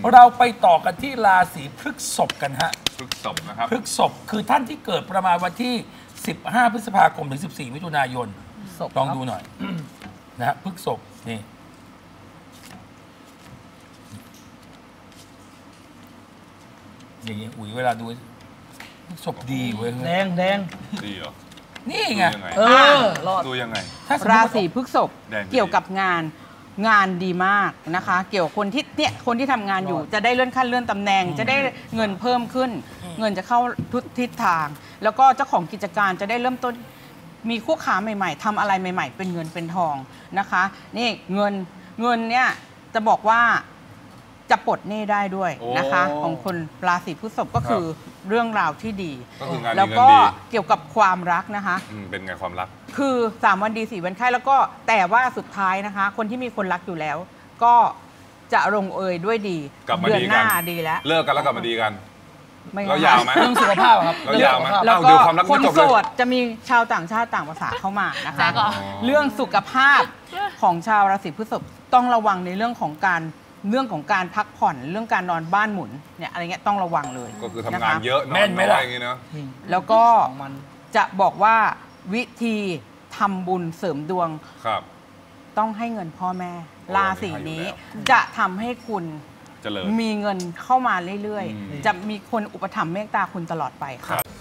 เราไปต่อกันที่ราศีพฤษภกันฮะพฤษภนะครับพฤษภคือท่านที่เกิดประมาณวันที่15พฤษภาคมถึง14มิถุนายนลองดูหน่อยนะฮะพฤษภนี่อย่างนี้อุ๋ยเวลาดูพฤษภดีเว้ยแดงดีเหรอนี่ไงรอดดูยังไงราศีพฤษภเกี่ยวกับงานดีมากนะคะ เกี่ยวกับคนที่ทำงานอยู่จะได้เลื่อนขั้นเลื่อนตำแหน่งจะได้เงินเพิ่มขึ้น เงินจะเข้าทุกทิศทาง แล้วก็เจ้าของกิจการจะได้เริ่มต้นมีคู่ค้าใหม่ๆทำอะไรใหม่ๆเป็นเงินเป็นทองนะคะนี่เงินเนี่ยจะบอกว่าจะปลดหนี้ได้ด้วยนะคะของคนราศีพฤษภก็คือเรื่องราวที่ดีแล้วก็เกี่ยวกับความรักนะคะเป็นไงความรักคือ3วันดี4วันไข้แล้วก็แต่ว่าสุดท้ายนะคะคนที่มีคนรักอยู่แล้วก็จะลงเอยด้วยดีเดือนหน้าดีแล้วเลิกกันแล้วกลับมาดีกันแล้วยาวไหมเรื่องสุขภาพครับแล้วยาวไหมแล้วก็คนโสดจะมีชาวต่างชาติต่างภาษาเข้ามานะคะเรื่องสุขภาพของชาวราศีพฤษภต้องระวังในเรื่องของการพักผ่อนเรื่องการนอนบ้านหมุนเนี่ยอะไรเงี้ยต้องระวังเลยก็คือทำงานเยอะแม่นไม่ได้อย่างงี้เนาะแล้วก็จะบอกว่าวิธีทำบุญเสริมดวงต้องให้เงินพ่อแม่ราศีนี้จะทำให้คุณมีเงินเข้ามาเรื่อยๆจะมีคนอุปถัมภ์เมตตาคุณตลอดไปค่ะ